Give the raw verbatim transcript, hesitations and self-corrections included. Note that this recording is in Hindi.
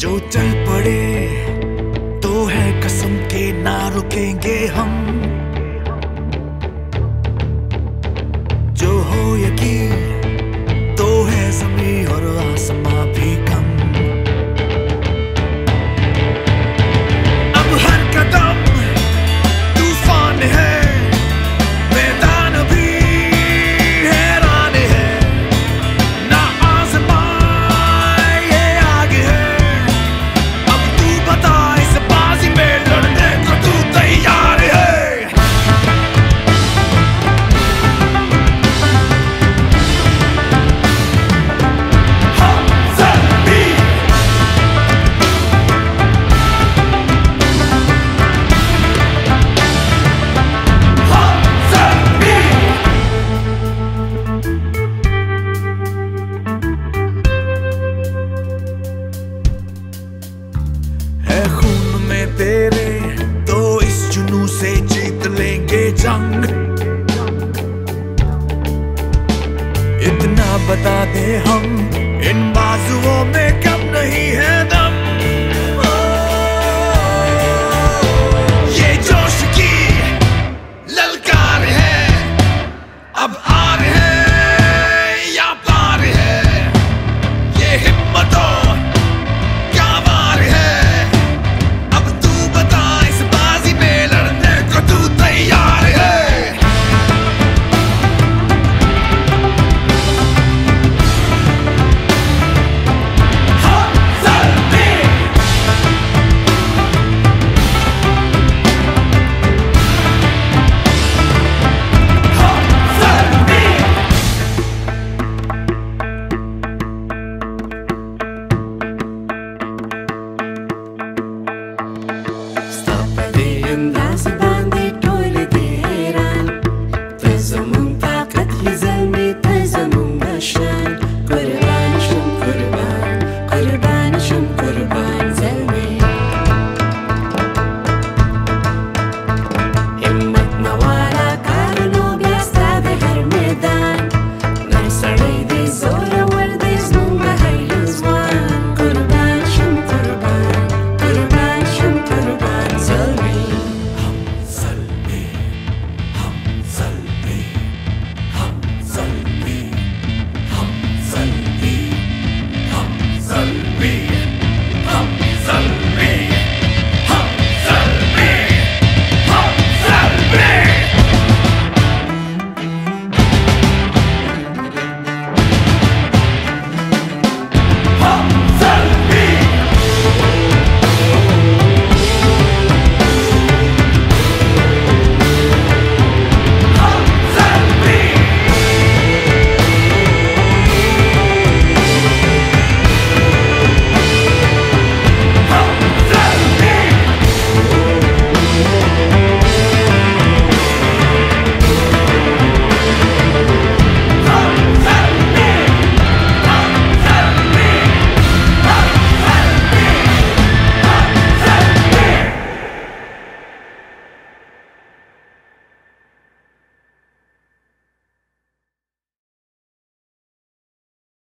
जो चल पड़े तो है कसम के ना रुकेंगे हम। जो हो यकीन तो है ज़मीं और आसमां भी कम। अब हर कदम तूफान है, मैदान भी हैरान है। ना आसमां ये आगे है, अब तू बता इस बाजी में लड़ने को तू तैयार है। है खून में तेरे तो इस जुनू से जीत लेंगे जंग। इतना बता दे हम